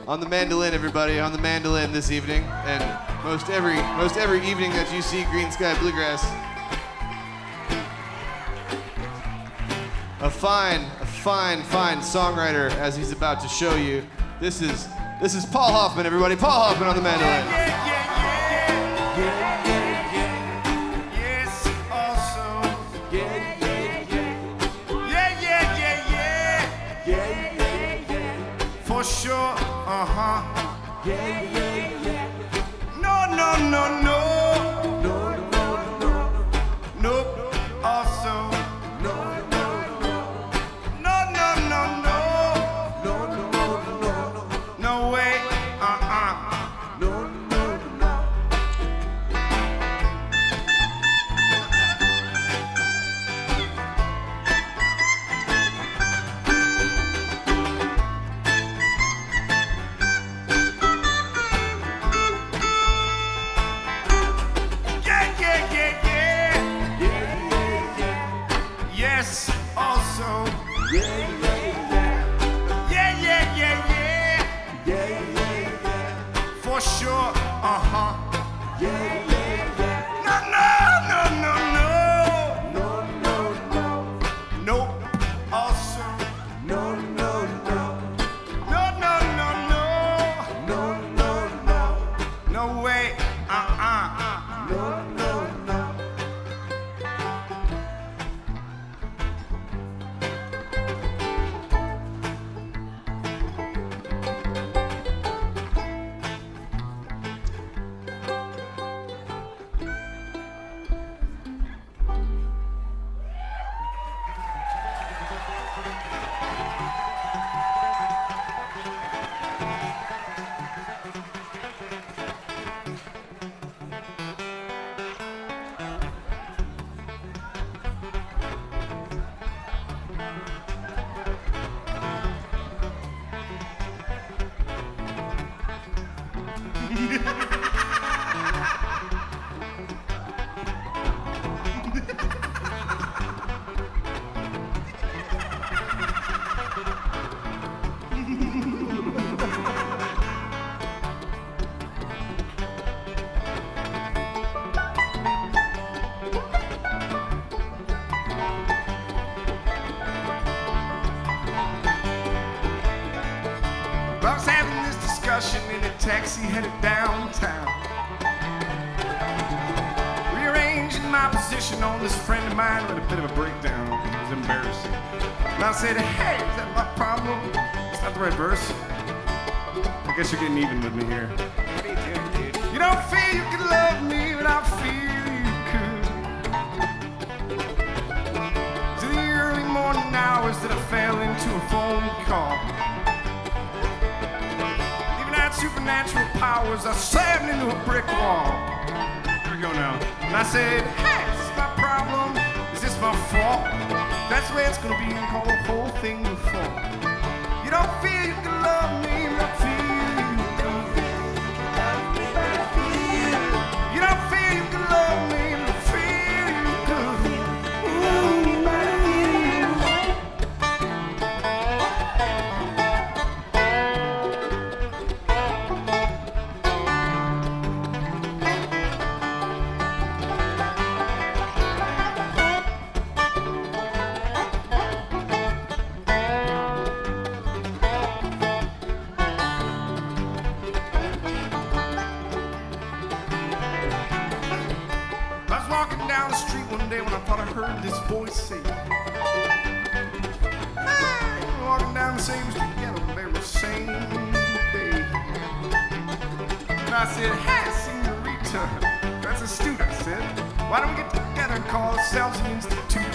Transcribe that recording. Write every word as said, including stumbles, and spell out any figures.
On the mandolin, everybody, on the mandolin this evening, and most every most every evening that you see Greensky Bluegrass. A fine, a fine, fine songwriter, as he's about to show you. This is this is Paul Hoffman, everybody. Paul Hoffman on the mandolin. Yeah, yeah, yeah, yeah, yeah, yeah. Yes, also. Yeah, yeah, yeah. Yeah, yeah, yeah, yeah. Yeah, yeah, yeah. For sure, uh-huh. Yeah, yeah, yeah. No, no, no, no. No, no, no. Nope, also. No, no, no. No, no, no, no. No, no, no. No way, uh-uh. No, no, no. Yeah, yeah, yeah, yeah. Yeah, yeah, yeah. Yes, also. Yeah, yeah, yeah. Yeah, yeah, yeah, yeah. Yeah, yeah, yeah. For sure, uh-huh. Yeah, yeah, yeah. No, no, no, no, no. No, no, no. Nope, also. No, no, no. No, no, no, no. No, no, no. No way, uh-uh. No, no, no. I was having this discussion in a taxi headed downtown, rearranging my position on this friend of mine with a bit of a breakdown. It was embarrassing. And I said, hey, is that my problem? It's not the right verse. I guess you're getting even with me here. You don't feel you can love me, but I feel you could. To the early morning hours that I fell into a phone call. Supernatural powers, I slammed into a brick wall. Here we go now. And I said, hey, is this my problem? Is this my fault? That's the way it's gonna be and call the whole thing your fault. You don't feel you can love me, but I feel you don't feel you can love me, but I feel you don't feel you can love me, but I feel you do. Ooh, but I feel you. Down the street one day when I thought I heard this voice say, hey, walking down the same street together the very same day. And I said, hey, senorita, that's astute. I said, why don't we get together and call ourselves an institute?